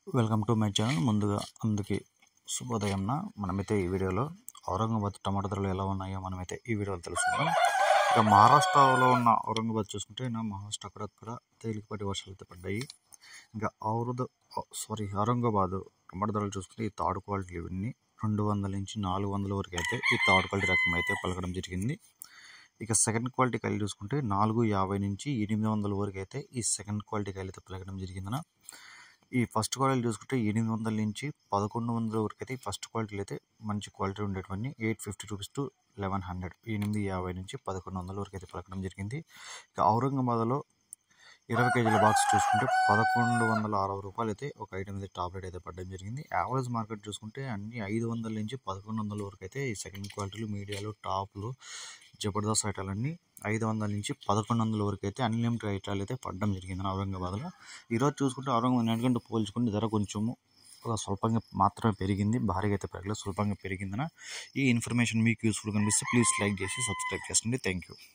Welcome to my channel. ముందుగా అందుకే శుభోదయంన మనమైతే ఈ వీడియోలో ఔరంగాబాద్ టమాటా ధరలు ఎలా ఉన్నాయో మనమైతే ఈ వీడియోలో తెలుసుకుందాం. ఇక మహారాష్ట్రలో ఉన్న ఔరంగాబాద్ చూసుకుంటే మహారాష్ట్ర అక్కడక్కడ తేలికపాటి వర్షాలు అయితే పడ్డాయి. ఇంకా ఔరంగాబాద్ టమాటా ధరలు చూసుకుంటే ఈ థర్డ్ క్వాలిటీ ఇవన్నీ 200 నుంచి 400 వరకు అయితే ఈ థర్డ్ క్వాలిటీ రకం అయితే పలకడం జరిగింది. ఇక సెకండ్ క్వాలిటీ కాయలు చూసుకుంటే 450 నుంచి 800 వరకు అయితే ఈ సెకండ్ క్వాలిటీ కాయలు అయితే పలకడం జరిగిందన. ఈ ఫస్ట్ క్వాలిటీ చూసుకుంటే 800 నుంచి 1100 వరకు అయితే ఈ ఫస్ట్ క్వాలిటీలు అయితే మంచి క్వాలిటీ ఉండేటువంటి 850 రూపీస్ టు 1100 850 నుంచి 1100 వరకు అయితే పలకడం జరిగింది. ఇక ఔరంగాబాద్లో 20 కేజీల బాక్స్ చూసుకుంటే 1160 రూపాయలు అయితే ఒక ఐటమ్ అయితే టాప్ రేట్ అయితే పడడం జరిగింది. యావరేజ్ మార్కెట్ చూసుకుంటే అన్ని 500 నుంచి 1100 వరకు అయితే ఈ సెకండ్ క్వాలిటీలు, మీడియాలు, టాప్లు, జబర్దస్త్ ఐటాలన్నీ 500 నుంచి 1100 వరకు అయితే అన్లిమిటెడ్ ఐటాలు అయితే పడడం జరిగింది ఔరంగాబాద్లో. ఈరోజు చూసుకుంటే ఔరంగాబాద్ నిన్నటికంటే పోల్చుకుంటే ధర కొంచెము స్వల్పంగా మాత్రమే పెరిగింది, భారీగా అయితే పెరగలేదు, స్వల్పంగా పెరిగిందన. ఈ ఇన్ఫర్మేషన్ మీకు యూస్ఫుల్ కనిపిస్తే ప్లీజ్ లైక్ చేసి సబ్స్క్రైబ్ చేసుకోండి. Thank you.